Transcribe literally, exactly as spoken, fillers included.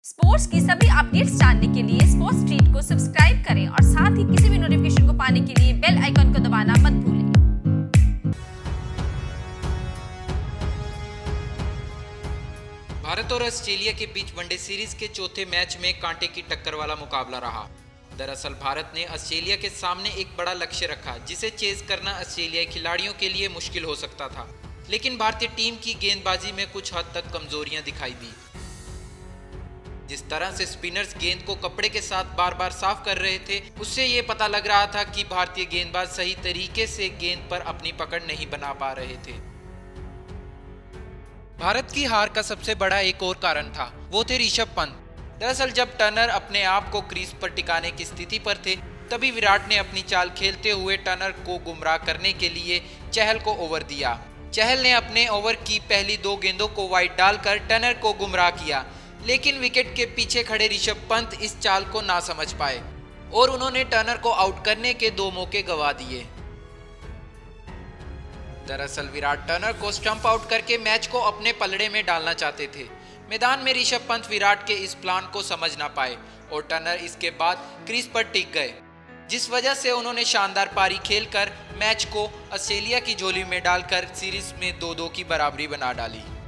Sports की सभी updates जानने के लिए स्पोर्ट्स स्ट्रीट को सब्सक्राइब करें और साथ ही किसी भी नोटिफिकेशन को पाने के लिए बेल आइकन को दबाना मत भूलें। भारत और ऑस्ट्रेलिया के बीच वनडे सीरीज के चौथे मैच में कांटे की टक्कर वाला मुकाबला रहा। दरअसल भारत ने ऑस्ट्रेलिया के सामने एक बड़ा लक्ष्य रखा जिसे चेज करना ऑस्ट्रेलियाई खिलाड़ियों के लिए मुश्किल हो सकता था, लेकिन भारतीय टीम की गेंदबाजी में कुछ हद तक कमजोरियां दिखाई दी। जिस तरह से स्पिनर्स गेंद को कपड़े के साथ बार बार साफ कर रहे थे, उससे ये पता लग रहा था कि भारतीय गेंदबाज सही तरीके से गेंद पर अपनी पकड़ नहीं बना पा रहे थे। भारत की हार का सबसे बड़ा एक और कारण था, वो थे ऋषभ पंत। दरअसल जब टर्नर अपने आप को क्रीज पर टिकाने की स्थिति पर थे, तभी विराट ने अपनी चाल खेलते हुए टर्नर को गुमराह करने के लिए चहल को ओवर दिया। चहल ने अपने ओवर की पहली दो गेंदों को वाइड डालकर टर्नर को गुमराह किया, लेकिन विकेट के पीछे खड़े ऋषभ पंत इस चाल को ना समझ पाए और उन्होंने टर्नर को आउट करने के दो मौके गंवा दिए। दरअसल विराट टर्नर को स्टंप आउट करके मैच को अपने पलड़े में डालना चाहते थे। मैदान में ऋषभ पंत विराट के इस प्लान को समझ ना पाए और टर्नर इसके बाद क्रीज पर टिक गए, जिस वजह से उन्होंने शानदार पारी खेलकर मैच को ऑस्ट्रेलिया की झोली में डालकर सीरीज में दो दो की बराबरी बना डाली।